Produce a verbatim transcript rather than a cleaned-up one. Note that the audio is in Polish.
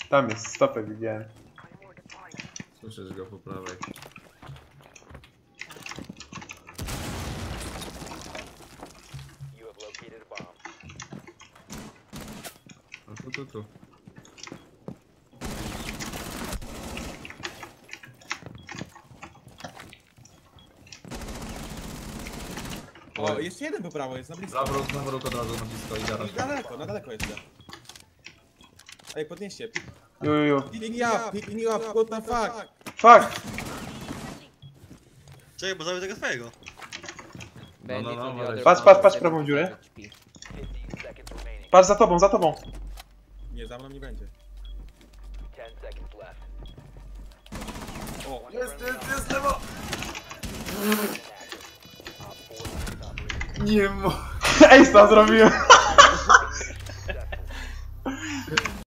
Tam jest, stopę widziałem. Słyszysz go po prawej. A tu, tu, tu. O, jeszcze jeden po prawo jest, na blisko. Zawrót, zawrót od razu na blisko i I garaż. daleko, na daleko jeszcze. Ej, podnieście. Ju, ju, ju. Pick me up, pick me up, what the fuck? Fuck! Czekaj, bo zabiję tego twojego. No, no, no, ale- Patrz, patrz, patrz prawą dziurę. Patrz za tobą, za tobą. Nie, za mną nie będzie. O, Jest, jest, jest, lewo! Nie mo... Ej, to zrobiłem!